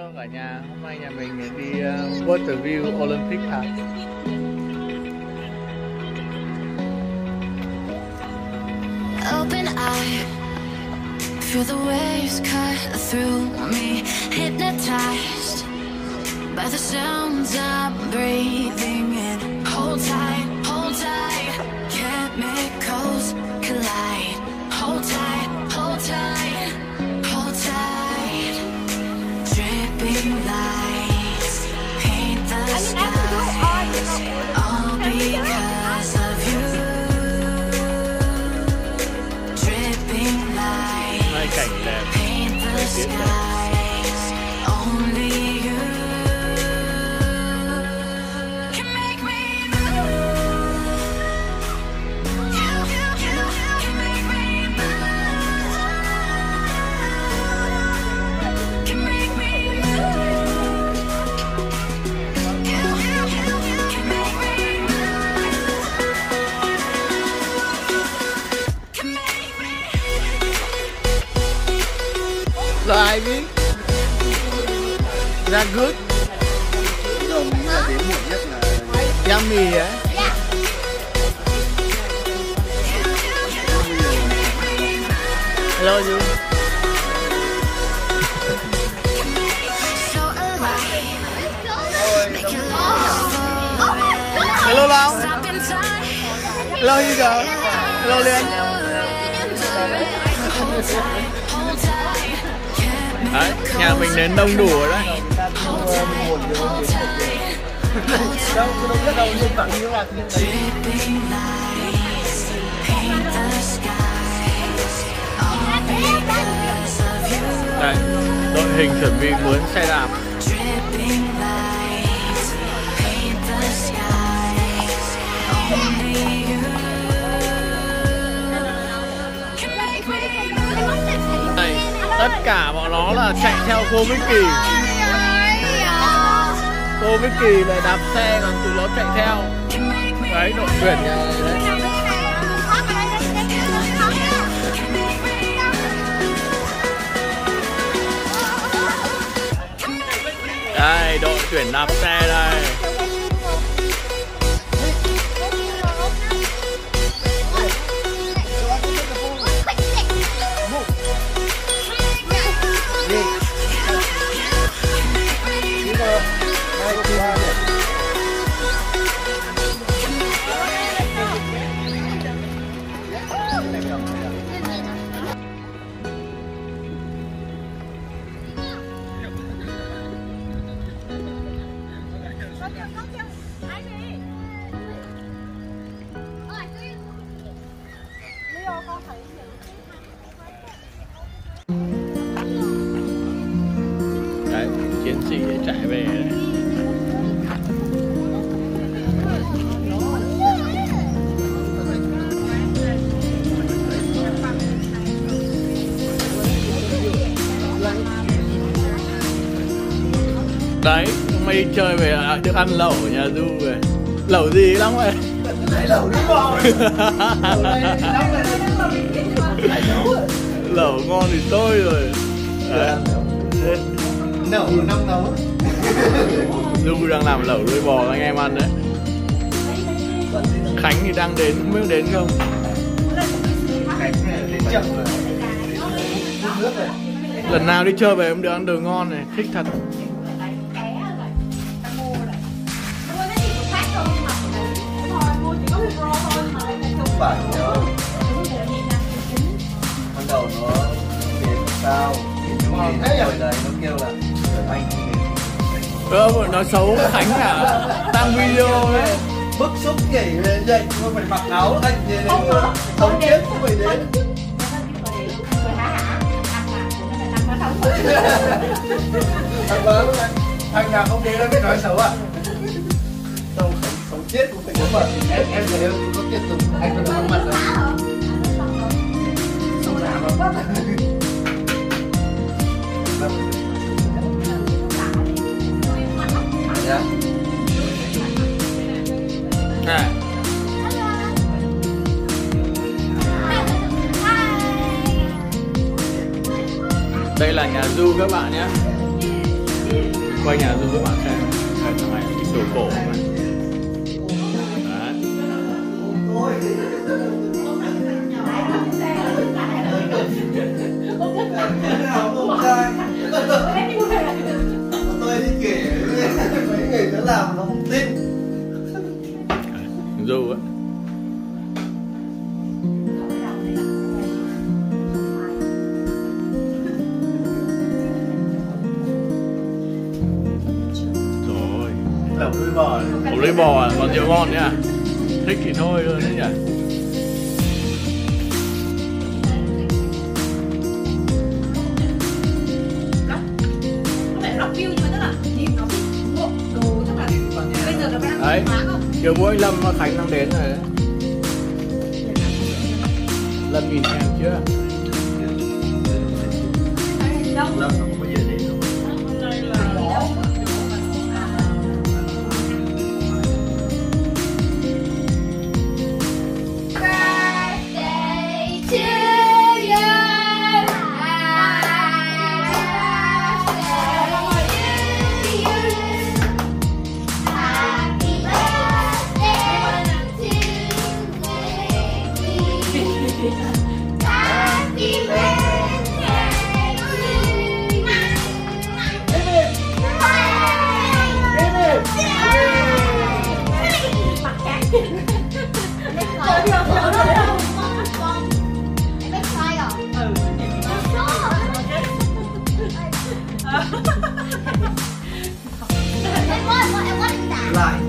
Hello cả nhà, hôm nay nhà mình đi Waterview Olympic Park. Open eye, feel the waves cut through me, hypnotized by the sounds I'm breathing in. Hold tight, chemicals collide. Hold tight, hold tight, hold tight. Dripping lights paint the skies, all because of you. Dripping lights paint the skies, only you can make me move. You can make me move. Can make me move. You can make me move. Can make me. Là ai biết? That good? Rồi mình là đến muộn nhất là Yummy á? Hello you. So alive, make your love forever. Hello Long. Stop in time. Hello Hugo. Hello Liên. Hold tight. Đấy, nhà mình đến đông đủ rồi đấy. đâu biết đâu nhưng bạn như là Dripping lights paint the skies, all because of you. Đây, đội hình chuẩn bị mướn xe đạp. Dripping lights paint the skies, only you can make me move. Đây, tất cả bọn nó là chạy theo cô Mickey. Cô Mickey lại đạp xe còn tụi nó chạy theo. Đấy, đội tuyển nhà này đấy. Đây, đội tuyển đạp xe đây. Đấy, chiến sĩ chạy về đấy. Đấy, mày đi chơi về được ăn lẩu ở nhà Du về. Lẩu gì lắm vậy? lẩu đi bò. Lẩu ngon thì tôi rồi. Đấy. Lẩu năm nấu. Du đang làm lẩu đuôi bò cho anh em ăn đấy. Khánh thì đang đến, không biết đến không? Khánh đến chậm rồi. Nước rồi. Lần nào đi chơi về em được ăn đồ ngon này, thích thật. Không phải đâu. Ban đầu nó đến sao thì nó thế rồi đấy nó kêu là anh Nói xấu Khánh cả, tăng video ấy. bức xúc nhảy lên dậy mà phải mặc áo anh như này nữa sống chết không phải đến. Thằng bớ lúc anh thằng nào không đến nó biết nói xấu à? Sống chết cũng phải đến mà em thấy em có tiếp tục anh có vắng mặt rồi. Xong nào mà bắt dạ. Này. Đây là nhà Du các bạn nhé. Quay nhà giúp các bạn xem. Đây, thằng này thích đồ cổ mà. Đấy. Tôi đi kể mấy người nó làm nó không tin. Dù á. Rồi. Lẩu đuôi bò. Ổ lấy bò à, còn rượu ngon nhá. Thích thì thôi luôn đấy nhỉ. Đấy, chiều bữa anh Lâm Khánh đang đến rồi đấy. Lâm nhìn em chưa? Lâm nó không bao giờ đến đâu. Birthday to you. Happy birthday to you. Happy birthday to Mặt cạn. Trời ơi, em biết sai rồi. Em quá đi lại. Lại